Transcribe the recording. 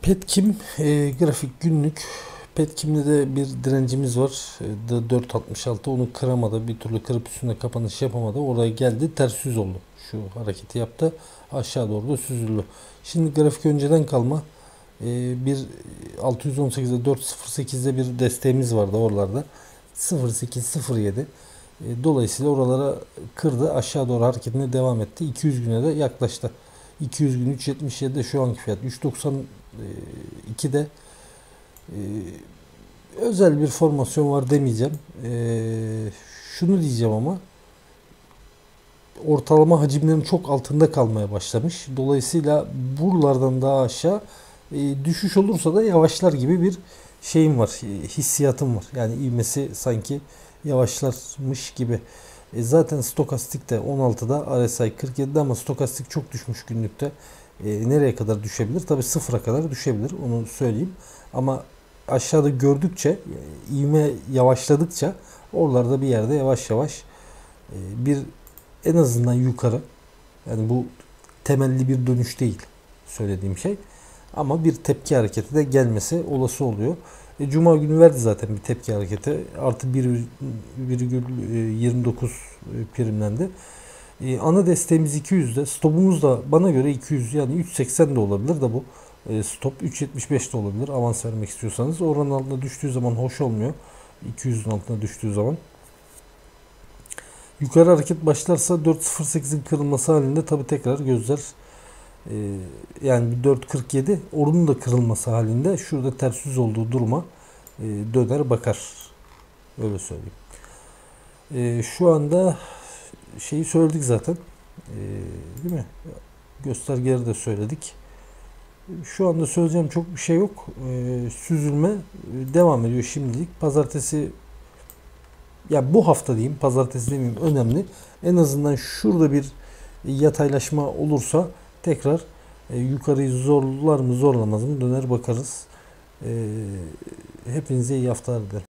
Petkim grafik günlük. Petkim'de de bir direncimiz var. 466. Onu kıramadı. Bir türlü kırıp üstüne kapanış yapamadı. Oraya geldi. Ters yüz oldu. Şu hareketi yaptı. Aşağı doğru da süzüldü. Şimdi grafik önceden kalma. Bir 618'de 408'de bir desteğimiz vardı oralarda. 0807. Dolayısıyla oralara kırdı. Aşağı doğru hareketine devam etti. 200 güne de yaklaştı. 200 gün 3.77'de şu anki fiyat. 3.92'de özel bir formasyon var demeyeceğim. Şunu diyeceğim ama ortalama hacimlerin çok altında kalmaya başlamış. Dolayısıyla buralardan daha aşağı düşüş olursa da yavaşlar gibi bir şeyim var. Hissiyatım var. Yani ivmesi sanki yavaşlarmış gibi. Zaten stokastik de 16'da, RSI 47'de ama stokastik çok düşmüş günlükte. Nereye kadar düşebilir? Tabii sıfıra kadar düşebilir. Onu söyleyeyim. Ama aşağıda gördükçe, ivme yavaşladıkça oralarda bir yerde yavaş yavaş bir en azından yukarı, yani bu temelli bir dönüş değil söylediğim şey, ama bir tepki hareketi de gelmesi olası oluyor. Cuma günü verdi zaten bir tepki hareketi. Artı 1,29 primlendi. Ana desteğimiz 200'de. Stopumuz da bana göre 200, yani 3.80 de olabilir de bu. Stop 3.75 de olabilir. Avans vermek istiyorsanız. Oranın altına düştüğü zaman hoş olmuyor. 200'ün altına düştüğü zaman. Yukarı hareket başlarsa 4.08'in kırılması halinde tabi tekrar gözler yani 4.47 oranın da kırılması halinde şurada ters yüz olduğu duruma döner bakar. Öyle söyleyeyim. Şu anda şeyi söyledik zaten. Değil mi? Göstergeleri de söyledik. Şu anda söyleyeceğim çok bir şey yok. Süzülme devam ediyor şimdilik. Pazartesi, ya bu hafta diyeyim, pazartesi demeyeyim, önemli. En azından şurada bir yataylaşma olursa tekrar yukarıyı zorlar mı zorlamaz mı döner bakarız. Hepinize iyi haftalar dilerim.